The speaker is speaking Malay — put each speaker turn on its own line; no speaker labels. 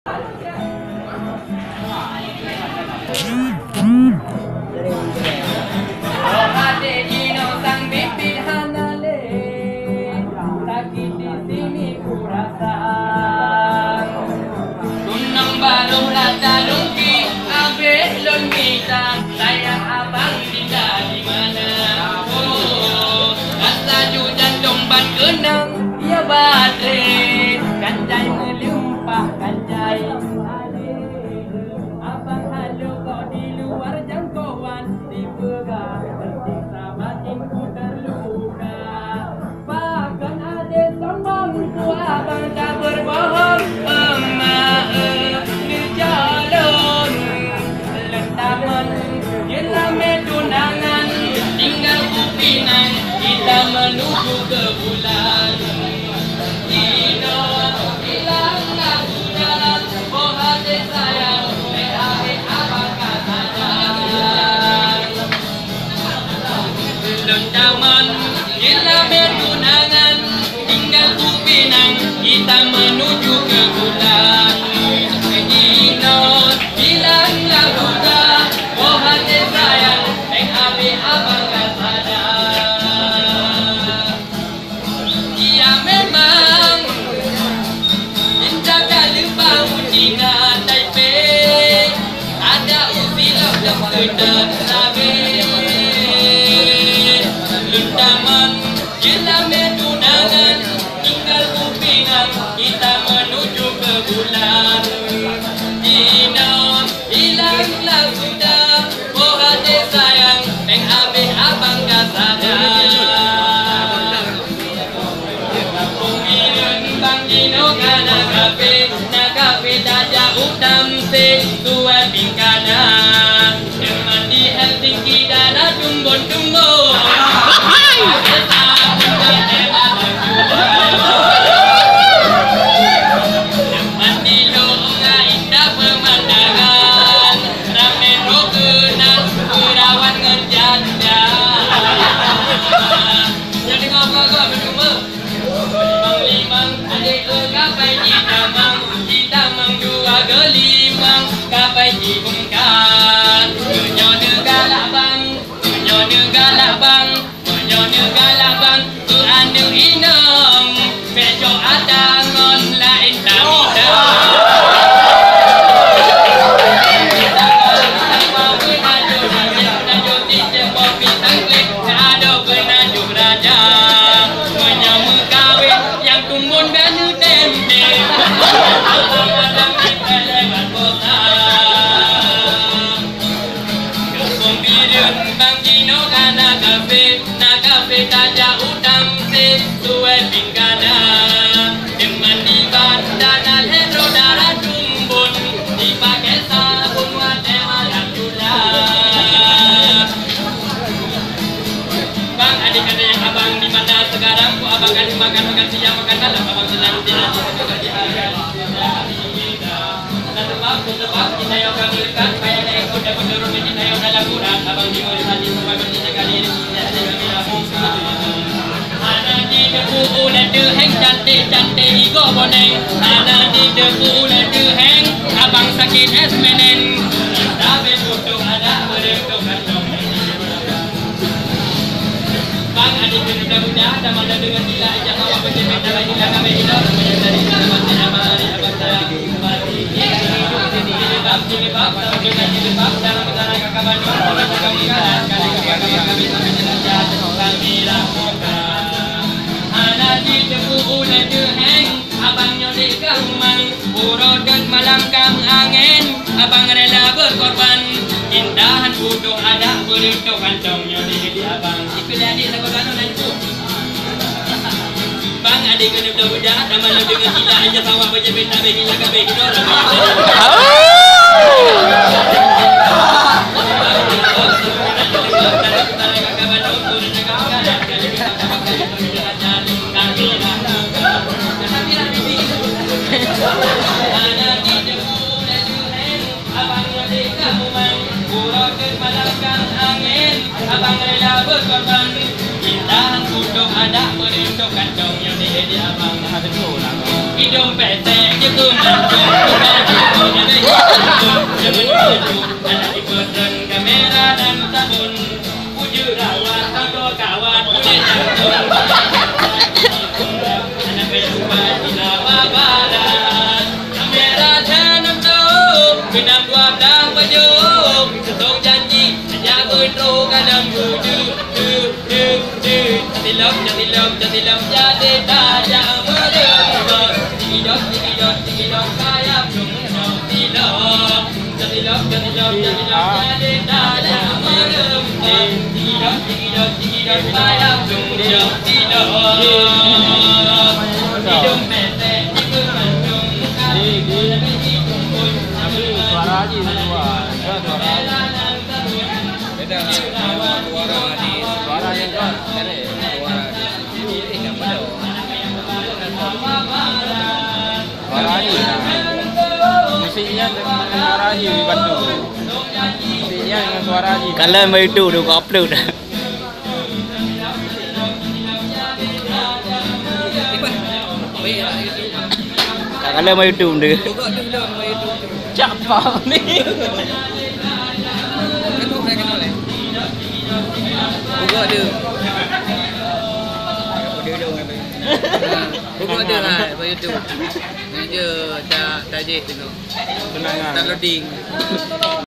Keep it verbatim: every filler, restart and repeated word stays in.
Sayang abang tinggal di mana? Oh, asal jantung ban kenang ya badre, kanjai melimpah kanjai alir. Abang halu kau di luar jangkauan, dipegang penting sahabatin ku terluka. Bahkan ada sombong ku abang tak berbohong. Emak di jalan lentaman jelame tunangan, tinggal kupinang kita menuju ke bulan. Ino hilang lagu jalan, oh hati sayang, eh hati abang katakan. Lentaman jelame tunangan, tinggal kupinang kita menuju ke bulan. Ino hilang lagu jalan, oh hati sayang, eh hati abang katakan. Ia memang indah kali bau Cina Taipei, ada usilah dan sedang sabi. Luntaman jelame tunangan, tinggal kupinang kita menuju ke bulan. Dino hilanglah sudah, oh hati sayang, peng habis abang kasadar. Bang Dino kana kafe, na kafe daja utam se tua pingkana. Dengan di Helsinki dana tumbon tumbo. Dengan di longa indah pemandangan, rame rokena perawan ngerjanda. Jadi ngapa-ngapa berjumpa. Limang adik kapai di damang, di damang dua gelimang, kapai di bungkan. Menyo negala bang, menyo negala bang, menyo negala bang, tu anu inom, pejo adangon lain tamida. Bang Dino kana kafe, na kafe taja utam se tuwe pingkana. Deman di bandana hendro darah tumbun, dipakai sabun wate malam julah. Bang adik ada yang abang di mana sekarang? Ku abang kan makan makan siang makan malam, abang senang tidak juga di hari. Sebab sebab kita yang akan dekat, payah naik kuda penurun kita yang dalam kurang, abang di mana tadi sampai bertiga kali ini tidak ada kami langsung. Anak di debu ulat deheng cantik cantik higo boneng, anak di debu ulat deheng, abang sakit es menen, tapi butuh ada beruntung kantong. Bang adik budak-budak ada mana dengan gila ajak awak berjepit dalam gila kami hidup dari zaman nama hari abang saya kembali. Ini bab dengan ini bab dalam negara kakak Bandung kita kami kalah kali kami kami sampai jenazah kami lakukan. Anak di debu ulat deheng, abang nyodek kamang, urodan malam kang angin, abang rela berkorban. Indahan butuh ada beruntung kantong nyodek di abang. Ikut adik lagu kanu dan itu. Bang adik kena budak-budak nama lu dengan gila aja sawah berjepit tak begila kabeh hidup. Abang rela berkorban, indahan butuh ada beruntung kantong yang di abang. Hidung pesek je pun Jadilah jadi daya mereka. Tinggi-dok, tinggi-dok, tinggi-dok, sayap jumlah tidak. Jadilah, jadilah, jadilah jadi daya mereka. Tinggi-dok, tinggi-dok, tinggi-dok, sayap jumlah tidak. Hidup pendek, hidup mendung.
Suara Haji semua. Suara
Beda suara di
suara yang kan.
suara ini enggak pada.
Suara Haji. Musiknya dengan suara Haji dibantu. Musiknya dengan suara Haji.
Kalau mau itu tu kau upload dah.
Baik lah itu.
Kalau mau itu tu.
Buka tu dah baik itu.
Capang ni.
Kan saya kenal eh. Buka dia. Dia dong apa. Buka dia lah baik itu. Ni je tak tajik tu.
Tenang ah.
Tak loading.